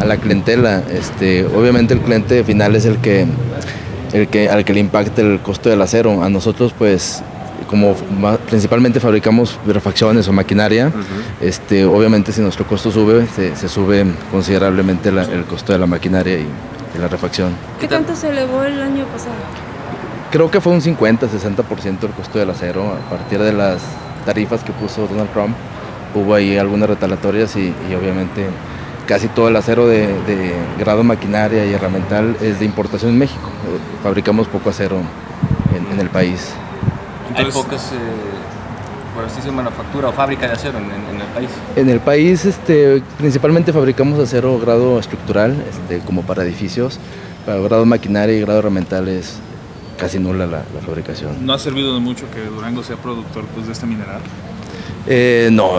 la clientela. Obviamente el cliente final es al que le impacta el costo del acero. A nosotros, pues, como principalmente fabricamos refacciones o maquinaria, obviamente si nuestro costo sube, se sube considerablemente el costo de la maquinaria y la refacción. ¿Qué tanto se elevó el año pasado? Creo que fue un 50-60% el costo del acero a partir de las tarifas que puso Donald Trump. Hubo ahí algunas retaliatorias y obviamente casi todo el acero de grado maquinaria y herramental es de importación en México. Fabricamos poco acero en el país. Entonces, hay pocas, por así decirlo, manufactura o fábrica de acero en el país. En el país principalmente fabricamos acero grado estructural, como para edificios. Para grado maquinaria y grado herramental es casi nula la fabricación. ¿No ha servido de mucho que Durango sea productor, pues, de este mineral? No,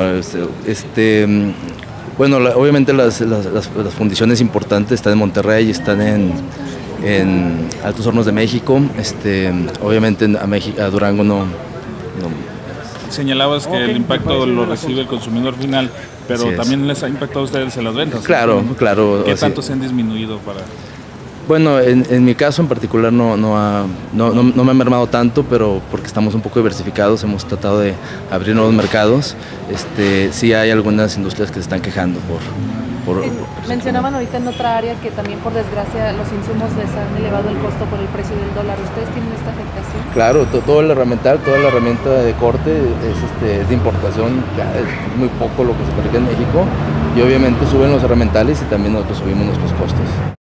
bueno, obviamente las fundiciones importantes están en Monterrey, están en Altos Hornos de México. Obviamente a Durango no. Señalabas que el impacto lo recibe el consumidor final, pero también les ha impactado a ustedes en las ventas. Claro, claro. ¿Qué tanto se han disminuido para...? Bueno, en mi caso en particular no me ha mermado tanto, pero porque estamos un poco diversificados, hemos tratado de abrir nuevos mercados. Sí hay algunas industrias que se están quejando por mencionaban ahorita en otra área que también, por desgracia, los insumos les han elevado el costo por el precio del dólar. ¿Ustedes tienen esta afectación? Claro, todo el herramental, toda la herramienta de corte es de importación, es muy poco lo que se fabrica en México, y obviamente suben los herramentales y también nosotros subimos nuestros costos.